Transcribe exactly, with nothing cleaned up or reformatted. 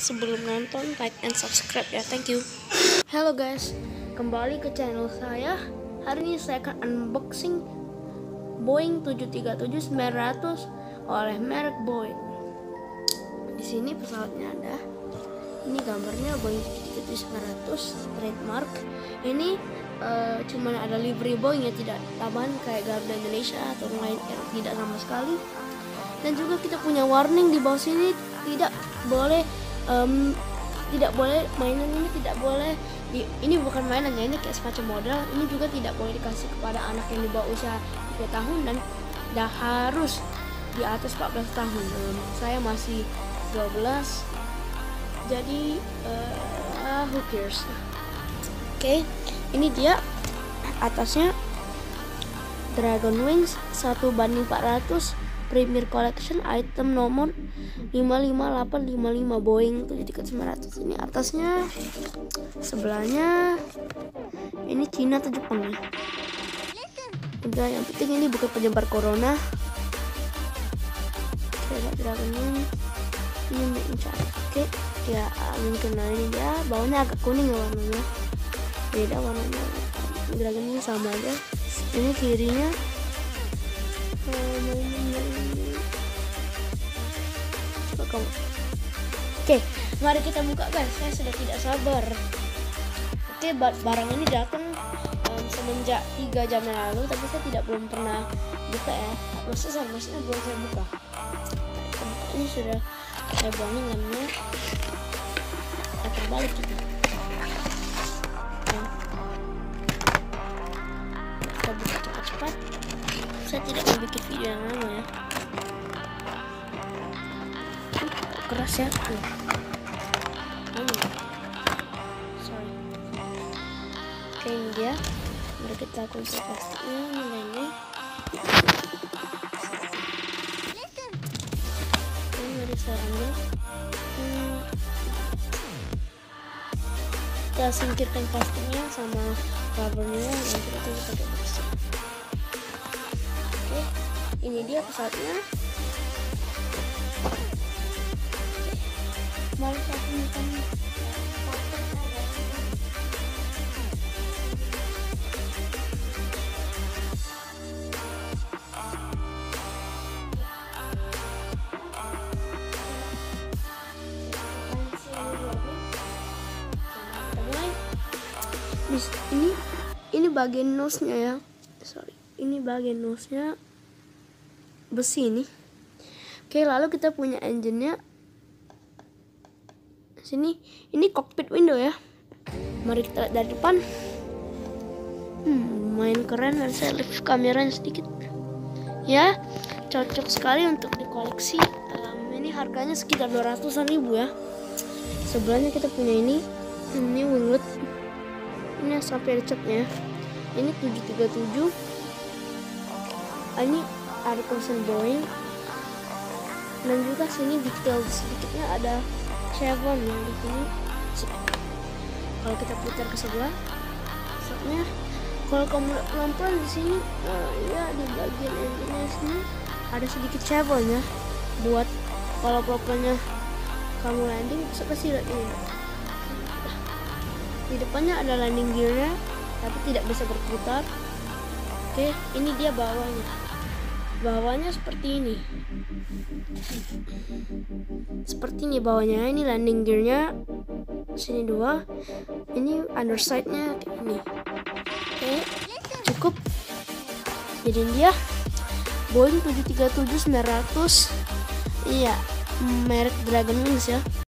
Sebelum nonton, like and subscribe ya, thank you. Halo guys, kembali ke channel saya. Hari ini saya akan unboxing Boeing tujuh tiga tujuh sembilan ratus oleh merek Boeing. Di sini pesawatnya ada. Ini gambarnya Boeing tujuh tiga tujuh sembilan ratus trademark. Ini uh, cuman ada livery Boeing ya, tidak tambahan kayak Garuda Indonesia atau Lion Air, tidak sama sekali. Dan juga kita punya warning di bawah sini, tidak boleh um, tidak boleh mainan ini tidak boleh di, ini bukan mainan ya, ini kayak semacam modal. Ini juga tidak boleh dikasih kepada anak yang di bawah usia tiga tahun dan dah harus di atas empat belas tahun. Um, saya masih dua belas, jadi uh, who cares. Oke, okay, ini dia atasnya Dragon Wings satu banding empat ratus Premier Collection, item nomor lima lima delapan lima lima Boeing tujuh tiga sembilan ratus. Ini atasnya, sebelahnya ini Cina atau Jepang ya. Udah, yang penting ini bukan penyebar corona. Coba Dragon Wings ini mencari. Oke, ya mungkin ini dia bawahnya agak kuning ya warnanya, beda warnanya. Dragon Wings sama aja. Ini kirinya coba kamu. Oke, mari kita buka guys. Saya sudah tidak sabar. Oke, barang ini datang um, semenjak tiga jam yang lalu, tapi saya tidak belum pernah buka ya. Maksudnya maksudnya belum saya buka. Ini sudah saya buangin lemnya. Kita terbalik kita. Nah, kita buka cepat-cepat. Saya tidak mau bikin video yang lama ya. Keras ya. Hmm. Sorry. Oke, ini dia. Mari kita kunci plastiknya. Nilainya. Oke, mari saya ambil. Hmm. Kita singkirkan plastiknya sama covernya. Nanti kita pakai plastik. Ini dia pesawatnya. Mari saya tunjukkan. Ini ini bagian nose-nya ya. Sorry. Ini bagian nose-nya besi ini. Oke, lalu kita punya engine-nya. Sini, ini cockpit window ya. Mari kita lihat dari depan. Hmm, lumayan keren. Dan saya lift kameranya sedikit. Ya, cocok sekali untuk dikoleksi. Um, ini harganya sekitar dua ratusan ribu ya. Sebelahnya kita punya ini. Ini winglet. Ini sampai ada catnya. Ini tujuh tiga tujuh. Ini ada tulisan Boeing, dan juga sini detail sedikitnya ada chevron yang di sini. Kalau kita putar ke sebelah, saatnya kalau kamu pelan-pelan di sini, nah, ya di bagian engine sini ada sedikit chevron ya, buat kalau pelan-pelannya kamu landing pasti lihat ini. Di depannya ada landing gearnya, tapi tidak bisa berputar. Oke, ini dia bawahnya. Bawahnya seperti ini, seperti ini bawahnya. Ini landing gearnya, sini dua, ini underside-nya kayak ini. Oke, cukup. Jadi dia Boeing tujuh tiga tujuh sembilan ratus, iya, merek Dragon Wings ya.